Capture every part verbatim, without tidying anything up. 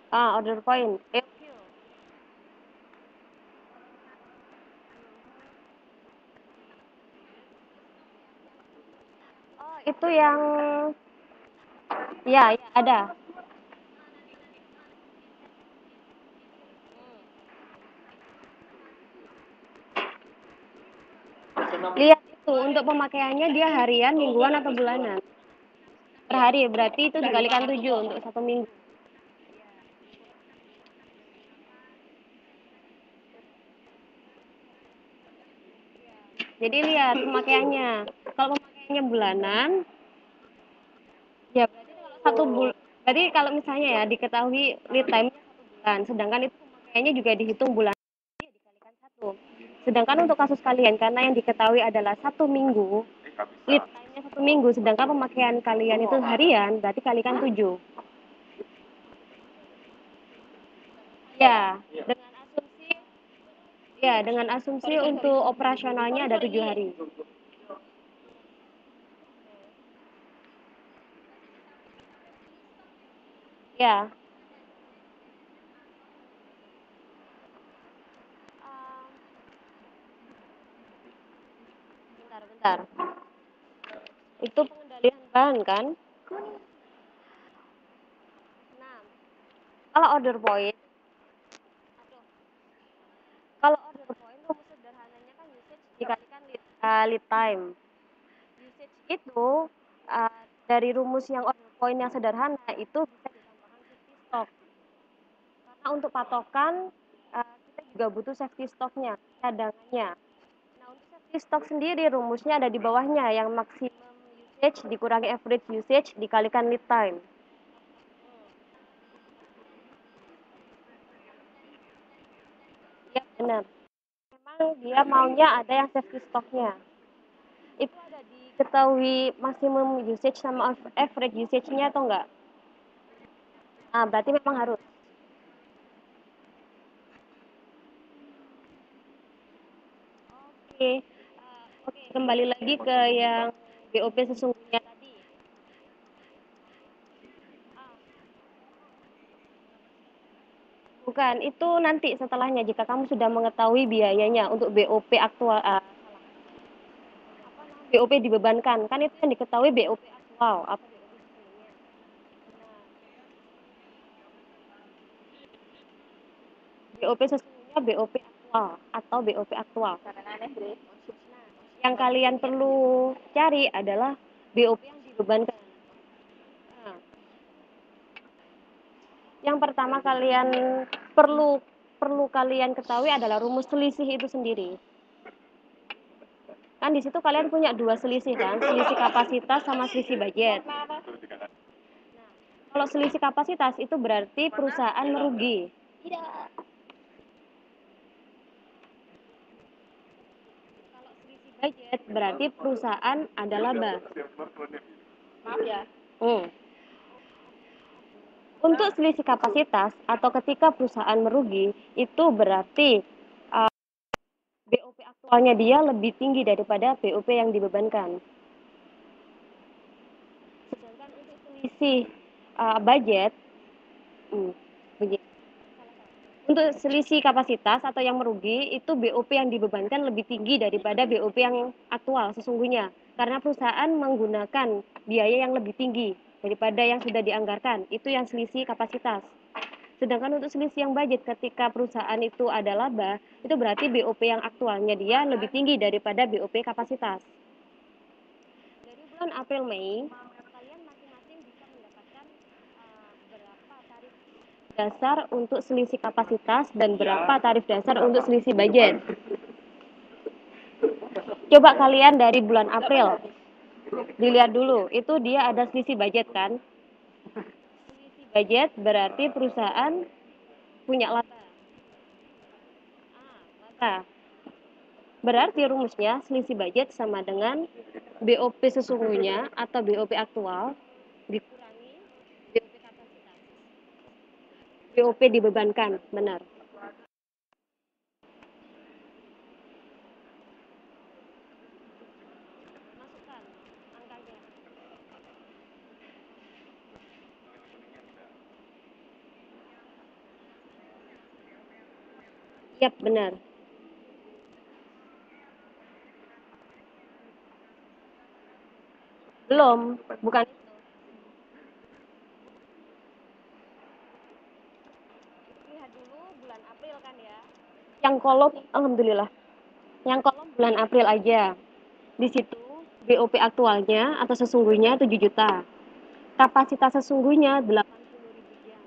Ah, order point. E O Q. Oh, itu yang ya, ya ada. Lihat itu untuk pemakaiannya dia harian, mingguan atau bulanan. Per hari berarti itu dikalikan tujuh untuk satu minggu. Jadi lihat pemakaiannya. Kalau pemakaiannya bulanan, ya berarti kalau satu bul berarti kalau misalnya ya diketahui lead time-nya satu bulan, sedangkan itu pemakaiannya juga dihitung bulan dikalikan satu. Sedangkan untuk kasus kalian karena yang diketahui adalah satu minggu, lead time-nya satu minggu, sedangkan pemakaian kalian itu harian, berarti kalikan tujuh. Ya, dengan asumsi ya dengan asumsi untuk operasionalnya ada tujuh hari. Ya, bentar, bentar. Itu pengendalian bahan kan? Nah, kalau order point, kalau order point rumus sederhananya kan usage dikalikan lead, uh, lead time. Usage itu uh, dari rumus yang order point yang sederhana itu bisa ditambahkan safety stock. Karena untuk patokan uh, kita juga butuh safety stocknya, cadangannya. Nah, untuk safety stock sendiri rumusnya ada di bawahnya yang maksimum usage dikurangi average usage dikalikan lead time. Ya, benar. Memang dia maunya ada yang safety stocknya. Itu ada diketahui maksimum usage sama average usage-nya atau enggak? Ah, berarti memang harus. Oke. Oke, kembali lagi ke yang B O P sesungguhnya tadi. Bukan, itu nanti setelahnya jika kamu sudah mengetahui biayanya untuk B O P aktual, uh, B O P dibebankan. Kan itu yang diketahui B O P aktual atau B O P sesungguhnya. B O P sesungguhnya B O P aktual atau B O P aktual. Yang kalian perlu cari adalah B O P yang dibebankan. Nah, yang pertama kalian perlu perlu kalian ketahui adalah rumus selisih itu sendiri. Kan di situ kalian punya dua selisih kan, selisih kapasitas sama selisih budget. Kalau selisih kapasitas itu berarti perusahaan merugi. Kalau selisih budget berarti perusahaan ada laba. Maaf ya. Hmm. Untuk selisih kapasitas atau ketika perusahaan merugi itu berarti uh, B O P aktualnya dia lebih tinggi daripada B O P yang dibebankan. Sedangkan untuk selisih uh, budget, hmm, begini. Untuk selisih kapasitas atau yang merugi itu B O P yang dibebankan lebih tinggi daripada B O P yang aktual sesungguhnya. Karena perusahaan menggunakan biaya yang lebih tinggi daripada yang sudah dianggarkan. Itu yang selisih kapasitas. Sedangkan untuk selisih yang budget ketika perusahaan itu ada laba, itu berarti B O P yang aktualnya dia lebih tinggi daripada B O P kapasitas. Dari bulan April Mei, kalian masing-masing bisa mendapatkan uh, berapa tarif dasar untuk selisih kapasitas dan berapa tarif dasar untuk selisih budget. Coba kalian dari bulan April dilihat dulu, itu dia ada selisih budget kan? Selisih budget berarti perusahaan punya laba. Laba. Berarti rumusnya selisih budget sama dengan B O P sesungguhnya atau B O P aktual dikurangi B O P kapasitas. B O P dibebankan, benar. Masukkan angkanya. Iya, benar. Belum, bukan itu. Lihat dulu bulan April kan ya. Yang kolom, alhamdulillah. Yang kolom bulan April aja. Di situ B O P aktualnya atau sesungguhnya tujuh juta. Kapasitas sesungguhnya delapan puluh ribu jam.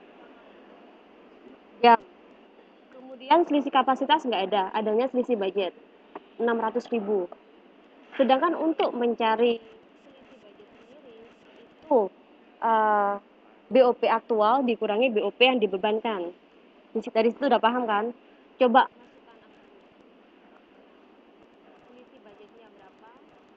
Jam. Kemudian selisih kapasitas nggak ada, adanya selisih budget enam ratus ribu. Sedangkan untuk mencari selisih budget sendiri itu uh, B O P aktual dikurangi B O P yang dibebankan. Dari situ udah paham kan? Coba masukkan selisih budgetnya berapa?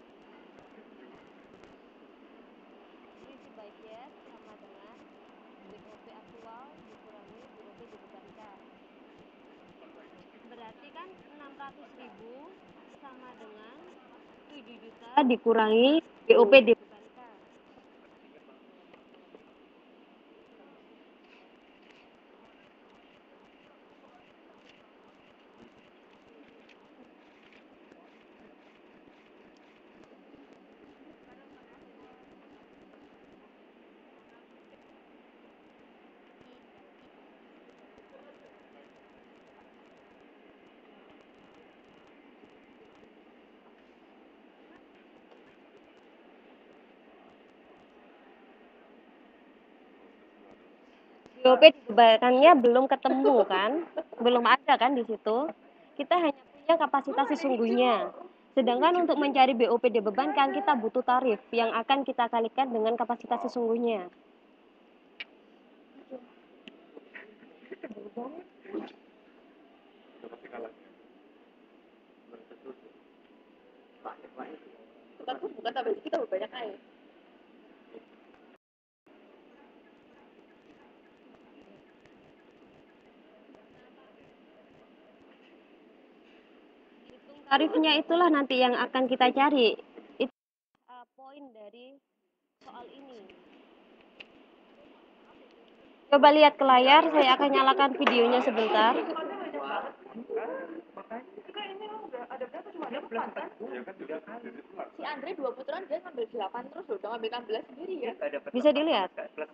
Selisih budget sama dengan B O P aktual dikurangi B O P dibebankan. Berarti kan enam ratus ribu sama dengan tujuh juta dikurangi B O P dibebankan. B O P dibebankannya belum ketemu kan? Belum ada kan di situ. Kita hanya punya kapasitas sesungguhnya. Sedangkan untuk mencari B O P dibebankan kita butuh tarif yang akan kita kalikan dengan kapasitas sesungguhnya. Bukan tapi kita banyak air. Tarifnya itulah nanti yang akan kita cari. Itu uh, poin dari soal ini. Coba lihat ke layar, saya akan nyalakan videonya sebentar. Si Andre dua putaran dia ngambil delapan terus loh, udah ngambil enam belas sendiri ya. Bisa dilihat.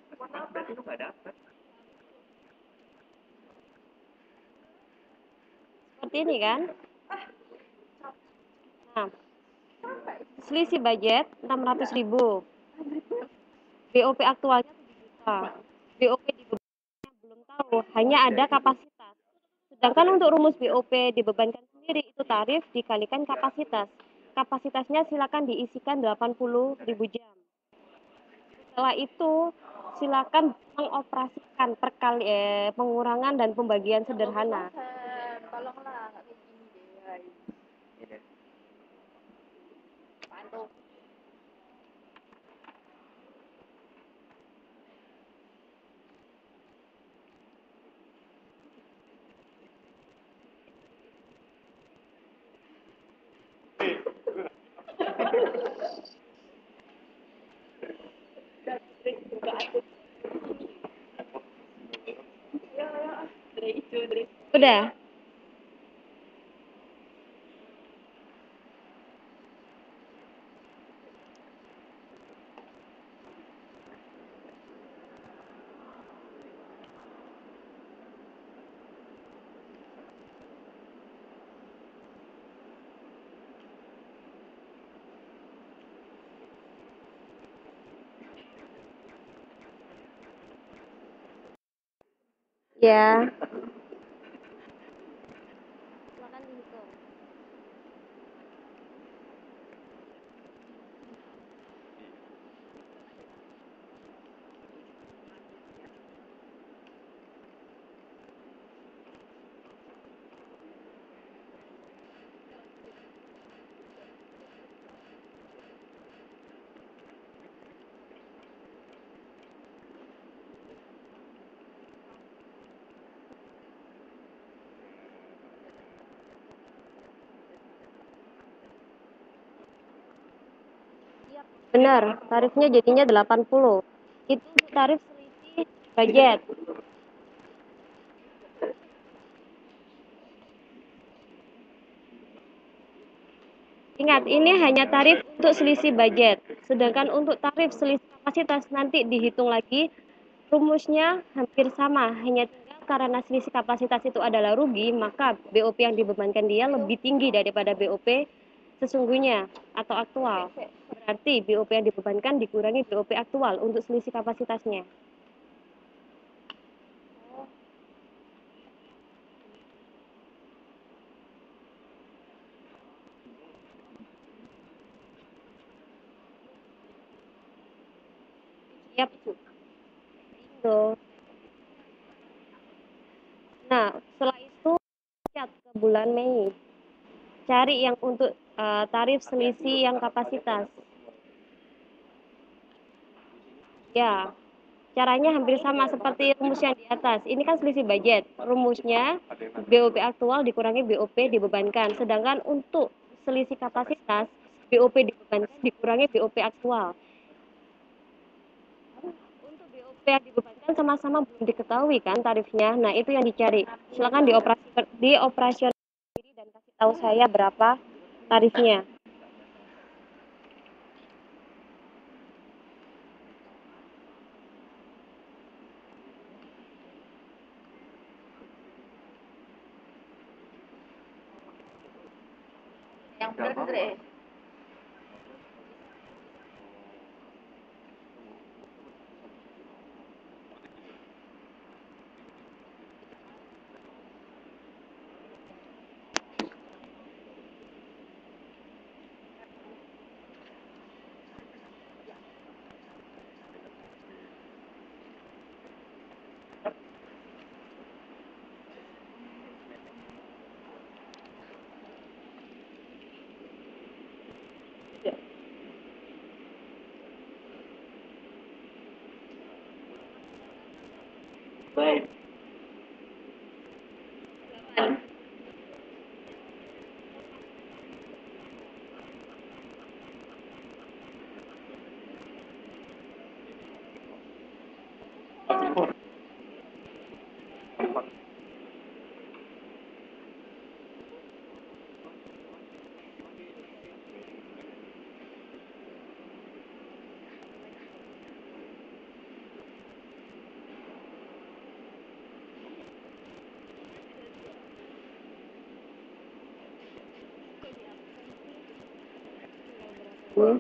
Seperti ini kan? Nah, selisih budget enam ratus ribu. B O P aktualnya tujuh juta. B O P dibebankan belum tahu, hanya ada kapasitas. Sedangkan untuk rumus B O P dibebankan sendiri itu tarif dikalikan kapasitas. Kapasitasnya silakan diisikan delapan puluh ribu jam. Setelah itu silakan mengoperasikan perkali eh, pengurangan dan pembagian sederhana. Tolonglah nggak kayak gini deh. Pantuk. Udah. Ya. Silakan dihitung. Benar, tarifnya jadinya delapan puluh. Itu tarif selisih budget. Ingat, ini hanya tarif untuk selisih budget. Sedangkan untuk tarif selisih kapasitas nanti dihitung lagi, rumusnya hampir sama. Hanya tinggal karena selisih kapasitas itu adalah rugi, maka B O P yang dibebankan dia lebih tinggi daripada B O P sesungguhnya atau aktual. Berarti B O P yang dibebankan dikurangi B O P aktual untuk selisih kapasitasnya. Yap, bingo. Nah, setelah itu lihat ke bulan Mei. Cari yang untuk uh, tarif selisih yang kapasitas. Ya, caranya hampir sama seperti rumus yang di atas. Ini kan selisih budget. Rumusnya B O P aktual dikurangi B O P dibebankan. Sedangkan untuk selisih kapasitas, B O P dibebankan dikurangi B O P aktual. Untuk B O P yang dibebankan sama-sama belum diketahui kan tarifnya. Nah, itu yang dicari. Silakan dioperasi dioperasional sendiri dan kasih tahu saya berapa tarifnya. Yang benar, Dre. Baik. Hmm.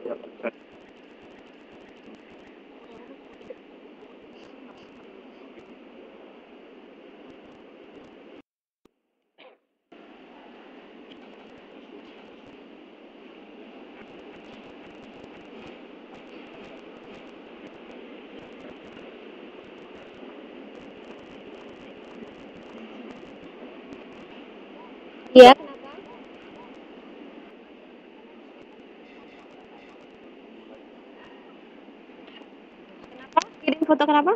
Iya, kenapa? Kirim foto kenapa?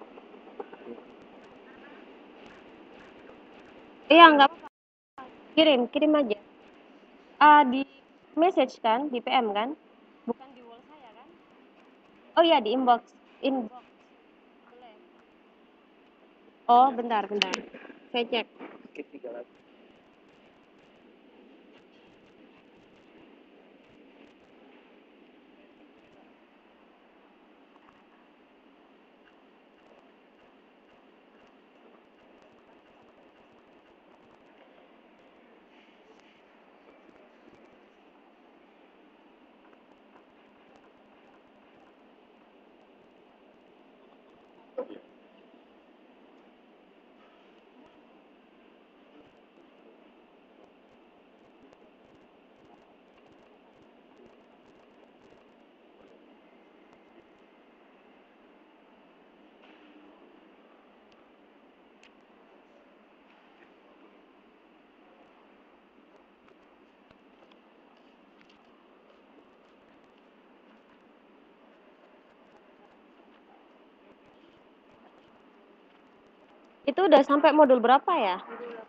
Iya, nggak apa-apa. Kirim, kirim aja. Ah, di message kan, di P M kan? Bukan di wall saya kan? Oh iya, di inbox. Inbox. Boleh. Oh, bentar, bentar. Saya cek. Itu udah sampai modul berapa ya?